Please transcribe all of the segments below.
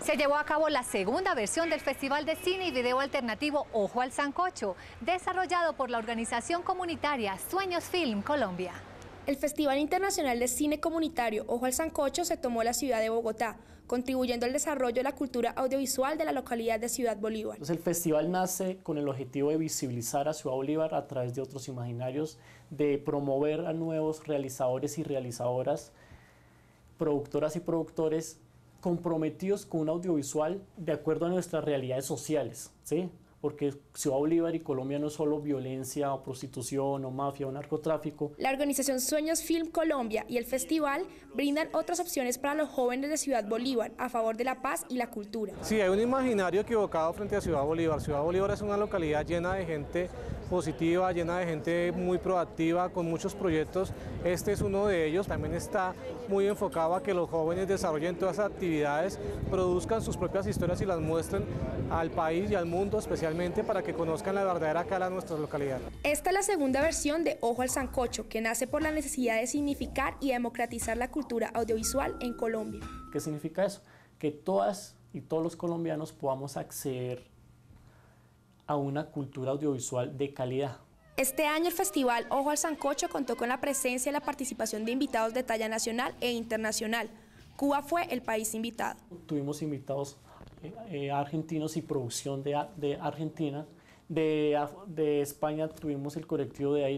Se llevó a cabo la segunda versión del Festival de Cine y Video Alternativo Ojo al Sancocho, desarrollado por la organización comunitaria Sueños Film Colombia. El Festival Internacional de Cine Comunitario Ojo al Sancocho se tomó la ciudad de Bogotá, contribuyendo al desarrollo de la cultura audiovisual de la localidad de Ciudad Bolívar. Entonces, el festival nace con el objetivo de visibilizar a Ciudad Bolívar a través de otros imaginarios, de promover a nuevos realizadores y realizadoras, productoras y productores comprometidos con un audiovisual de acuerdo a nuestras realidades sociales, ¿sí? Porque Ciudad Bolívar y Colombia no es solo violencia o prostitución o mafia o narcotráfico. La organización Sueños Film Colombia y el festival brindan otras opciones para los jóvenes de Ciudad Bolívar a favor de la paz y la cultura. Sí, hay un imaginario equivocado frente a Ciudad Bolívar. Ciudad Bolívar es una localidad llena de gente positiva, llena de gente muy proactiva, con muchos proyectos. Este es uno de ellos. También está muy enfocado a que los jóvenes desarrollen todas esas actividades, produzcan sus propias historias y las muestren al país y al mundo, especialmente para que conozcan la verdadera cara de nuestra localidad. Esta es la segunda versión de Ojo al Sancocho, que nace por la necesidad de significar y democratizar la cultura audiovisual en Colombia. ¿Qué significa eso? Que todas y todos los colombianos podamos acceder a una cultura audiovisual de calidad. Este año el festival Ojo al Sancocho contó con la presencia y la participación de invitados de talla nacional e internacional. Cuba fue el país invitado. Tuvimos invitados argentinos y producción de Argentina. De España tuvimos el colectivo de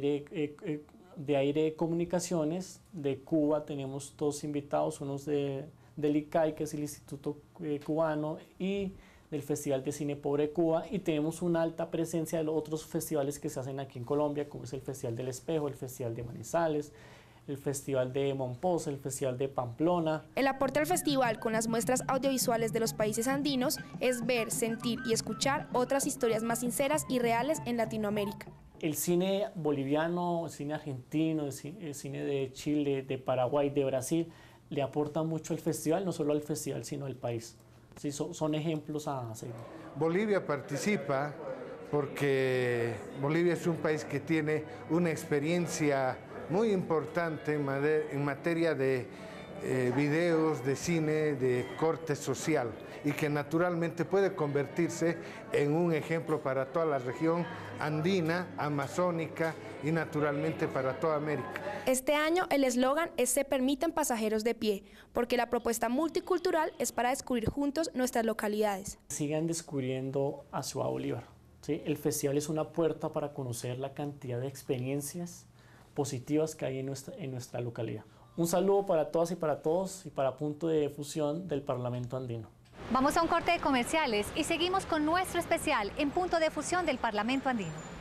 aire Comunicaciones. De Cuba tenemos dos invitados, unos del ICAI, que es el Instituto Cubano, y del Festival de Cine Pobre de Cuba, y tenemos una alta presencia de los otros festivales que se hacen aquí en Colombia, como es el Festival del Espejo, el Festival de Manizales, el Festival de Mompox, el Festival de Pamplona. El aporte al festival con las muestras audiovisuales de los países andinos es ver, sentir y escuchar otras historias más sinceras y reales en Latinoamérica. El cine boliviano, el cine argentino, el cine de Chile, de Paraguay, de Brasil, le aporta mucho al festival, no solo al festival, sino al país. Sí, son ejemplos a seguir. Bolivia participa porque Bolivia es un país que tiene una experiencia muy importante en materia de videos, de cine, de corte social, y que naturalmente puede convertirse en un ejemplo para toda la región andina, amazónica y naturalmente para toda América. Este año el eslogan es "Se permiten pasajeros de pie", porque la propuesta multicultural es para descubrir juntos nuestras localidades. Sigan descubriendo a Ciudad Bolívar, ¿sí? El festival es una puerta para conocer la cantidad de experiencias positivas que hay en nuestra localidad. Un saludo para todas y para todos y para Punto de Difusión del Parlamento Andino. Vamos a un corte de comerciales y seguimos con nuestro especial en Punto de Difusión del Parlamento Andino.